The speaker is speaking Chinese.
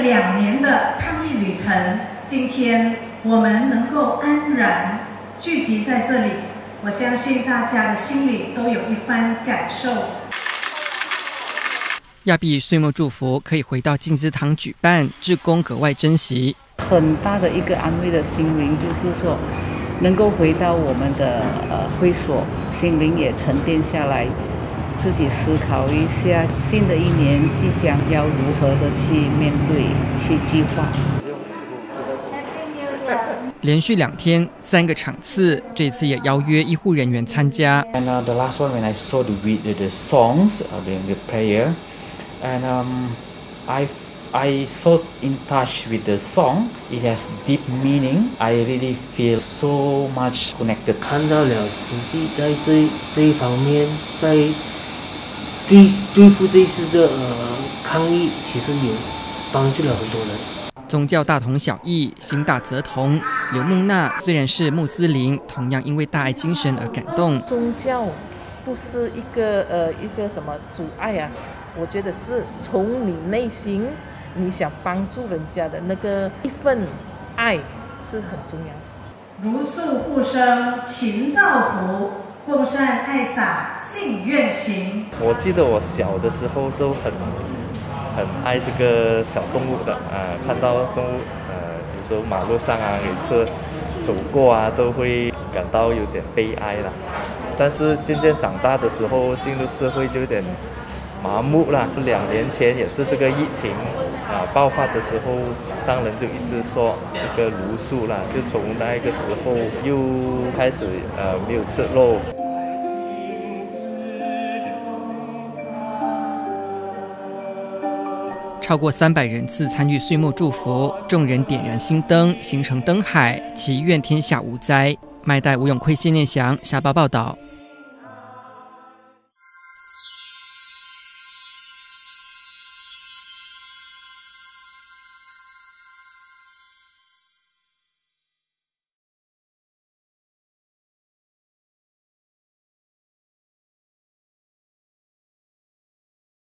了2年的抗疫旅程，今天我们能够安然聚集在这里，我相信大家的心里都有一番感受。 亚庇岁末祝福可以回到静思堂举办，志工格外珍惜。 很大的一个安慰的心灵，就是说能够回到我们的会所，心灵也沉淀下来，自己思考一下新的一年即将要如何的去面对、去计划。 连续2天3个场次，这次也邀约医护人员参加。 And the last one when I saw the songs during the prayer, and I so in touch with the song. It has deep meaning. I really feel so much connected. 看到了实际在这一方面，在对付这次的抗疫，其实也帮助了很多人。 宗教大同小异，心大则同。刘梦娜虽然是穆斯林，同样因为大爱精神而感动。 宗教不是一个什么阻碍啊，我觉得是从你内心你想帮助人家的那个一份爱是很重要。 如素护生，勤造福，共善爱洒，信愿行。 我记得我小的时候都很爱这个小动物的看到动物有时候马路上每次走过都会感到有点悲哀啦。但是渐渐长大的时候，进入社会就有点麻木啦。2年前也是这个疫情爆发的时候，商人就一直说这个茹素啦，就从那个时候又开始没有吃肉。 超过300人次参与岁末祝福，众人点燃心灯，形成灯海，祈愿天下无灾。麦代吴永奎、谢念祥，下报报道。